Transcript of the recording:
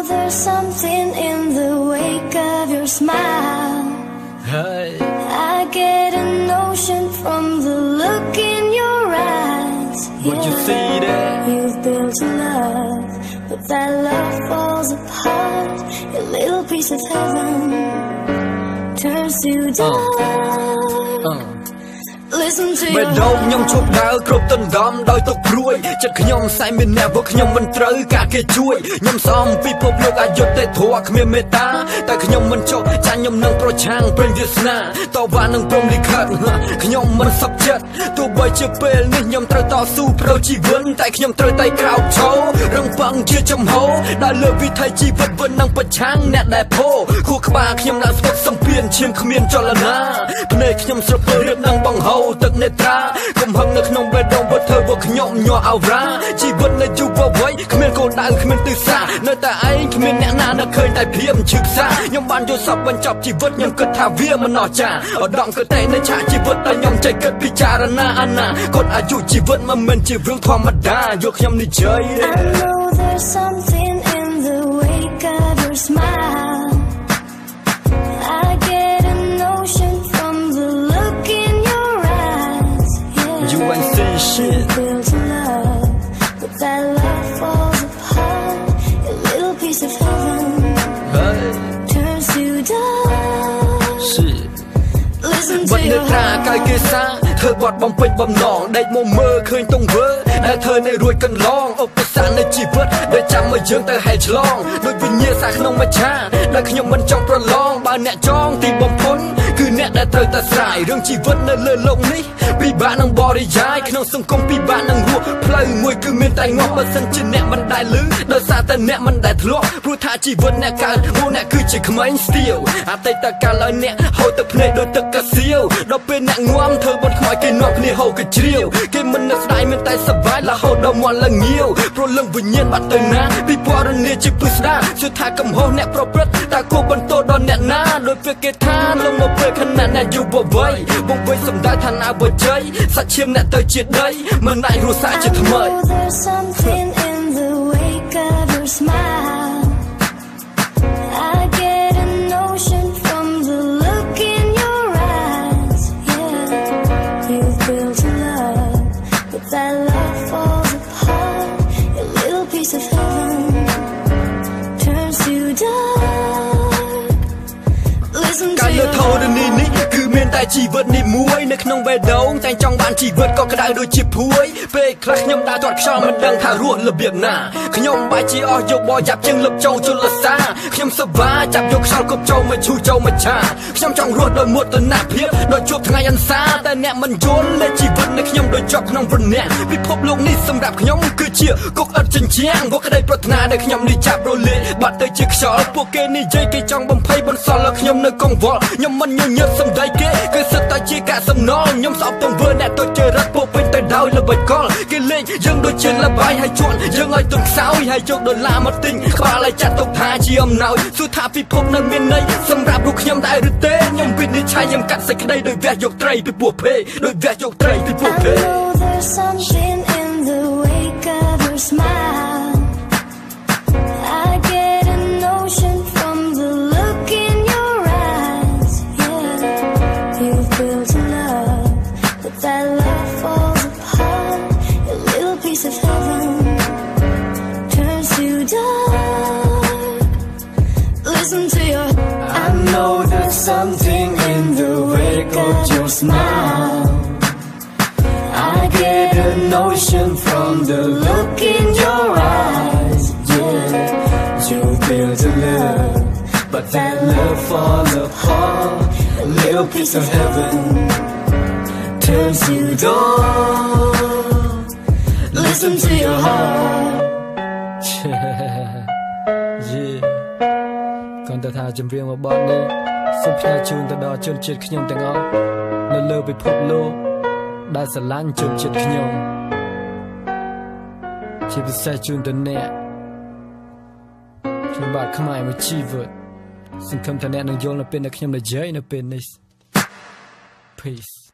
there's something in the wake of your smile. Hey. I get a notion from the look in your eyes. What you see there? You've built a love, but that love falls apart. A little piece of heaven turns to dark. Listen to your heart. ខ្ញុំឈប់ដើរគ្រប់ទន្ទឹមដោយទុកព្រួយចិត្តខ្ញុំសែមានអ្នកព្រោះខ្ញុំមិនត្រូវការគេជួយខ្ញុំសំពិភពលោកអយុត្តិធម៌គ្មានមេត្តាតែខ្ញុំមិនចុះចាញ់ខ្ញុំនឹងប្រឆាំងព្រមវាសនាតវ៉ានឹងព្រមលិខិតខ្ញុំមិនសុខចិត្តទោះបីជាពេលនេះខ្ញុំត្រូវតស៊ូប្រោជីវិតតែខ្ញុំត្រូវតែក្រោកឈររងប៉ងជាចំហដែលលើវិថីជីវិតវិននឹងប្រឆាំងអ្នកដែលពោខួរក្បាលខ្ញុំឡើងស្ទប់សំពៀនឈាមគ្មានចលនាភ្នែកខ្ញុំស្រពើរៀបនឹងបង្ហូរទឹកនេត្រាកំហឹងនៅក្នុងបេះដូងបើធ្វើពួកខ្ញុំញ័រអវរាជីវិតនៅយុវវ័យគ្មានគោលដៅគ្មានទិសានៅតែឯងគ្មានអ្នកណានឹកឃើញតែភៀមឈឹកសាខ្ញុំបានយល់សពបញ្ចប់ជីវិតខ្ញុំគិតថាវាមិនអស្ចារ្យឧត្តមគតិនៃឆាកជីវិតតែខ្ញុំចេះគិតពិចារណាអនាគតអាយុជីវិតមិនមែនជារឿងធម្មតាយកខ្ញុំនិយាយ I know there's something in the wake of your smile. I get a notion from the look in your eyes. Yeah. You ain't saying shit. You built a love, but that love falls apart. A little piece of heaven turns to dark. Shit. Listen to your heart. ធ្វើបត់បំពេញបំណងដេកមកមើលឃើញទង្វើដែលធ្វើនៅរួចកន្លងឧបសគ្គនៃជីវិតដែលចាំឲ្យយើងទៅហែកឆ្លងដូចវិញ្ញាសាក្នុងមច្ឆាដែលខ្ញុំមិនចង់ប្រឡងបើអ្នកចង់ទីបំផុតគឺអ្នកដែលត្រូវតែស្រាយរឿងជីវិតនៅលើលោកនេះពិបាកនឹងបរិយាយក្នុងសង្គមពិបាកនឹងរស់ផ្លូវមួយគឺមានតែងាប់បើសិនជាអ្នកមិនដែលលឺដោយសារតែអ្នកមិនដែលធ្លាប់ព្រោះថាជីវិតអ្នកកើតមកអ្នកគឺជាក្មេងស្ទាវអតីតកាលឲ្យអ្នកហូរទឹកភ្នែកដោយទឹកកាសៀវដល់ពេលអ្នកងំធ្វើបន់ខ្មោចគេនាំគ្នាហូរកជ្រៀវគេមិននឹកស្ដាយមានតែសបាយរហូតដល់មាត់ឡើងងាវព្រោះលឹងវិញ្ញាណបាត់ទៅណាពីពណ៌នាជាពិស្ដាជឿថាកំហុសអ្នកប្រព្រឹត្តតែគួរបន្តដល់អ្នកណាដោយពេលគេថាលងមកពេលខណៈអ្នកយុវវ័យបងបីសំដៅឋានៈវិជ័យសាច់ឈាមអ្នកទៅជាដីមិនអាចរស់សាជាថ្មី There's something in the wake of your smile. I get a notion from the look in your eyes. Yeah, you've built a love, but that love falls apart. A little piece of heaven turns to dark. Listen to your heart. គឺមានតែជីវិតនេះមួយនៅក្នុងបេះដូងតែចង់បានជីវិតក៏ក្តៅដូចជាភួយពេលខ្លះខ្ញុំដើរទាត់ខ្យល់មិនដឹងថារស់របៀបណាខ្ញុំបែរជាអស់យកបោយ៉ាប់ជាងលឹបចូលជលសាខ្ញុំសប្បាយចាប់យកខ្យល់គប់ចូលមកឈូសចូលមកឆាខ្ញុំចង់រស់ដោយមោទនភាពដោយជួបថ្ងៃអន្សាតែអ្នកមិនយល់លេជីវិតនៃខ្ញុំដូចជាប់ក្នុងព្រអ្នកពិភពលោកនេះសម្រាប់ខ្ញុំគឺជាគុកឥតចិញ្ចាំងពួកក្តីប្រាថ្នាដែលខ្ញុំនេះចាប់រលាយបាត់ទៅជាខ្យល់ពួកគេនិយាយគេចង់បំភ័យបន្សល់ឲ្យខ្ញុំនៅកង្វល់ខ្ញុំមិនញញើតសំដីគេគឺសិតតែជាកាកសំណល់ខ្ញុំស្អប់ទង្វើអ្នកទុច្ចរិតពោពេញទៅដោយល្បិចកលគេលេងយើងដូចជាលបាយហើយជន់យើងឲ្យទុនខ្សោយហើយយកដុល្លារមកទិញក្បាលឲ្យចាត់ទុកថាជាអំណោយសួរថាពិភពនឹងមានន័យសម្រាប់រូបខ្ញុំដែរឬទេខ្ញុំវិនិច្ឆ័យខ្ញុំកាត់សេចក្តីដោយវះយកត្រីពីពោះភេដោយវះយកត្រីពីពោះភេ There's something in the wake of your smile. I get a notion from the look in your eyes. Yeah, you've built a love, but that love falls apart. A little piece of heaven turns to dark. Listen to your I know there's something in the wake of your smile. I get a notion from the look in your eyes. Yeah, you built a love, but that love falls apart. A little piece of heaven turns to dark. Listen to your heart. Yeah. គាត់ទៅថាចម្រៀងរបស់នេះសូមផ្ញើជូនទៅដល់ជនជាតិខ្ញុំទាំងអស់នៅលើពិភពលោកដែលស្រឡាញ់ជនជាតិខ្ញុំជាពិសេសជូនទៅអ្នកខ្ញុំបាទខ្មែរមួយជីវិតសង្ឃឹមថាអ្នកនឹងយល់នៅពេលដែលខ្ញុំនិយាយនៅពេលនេះ Peace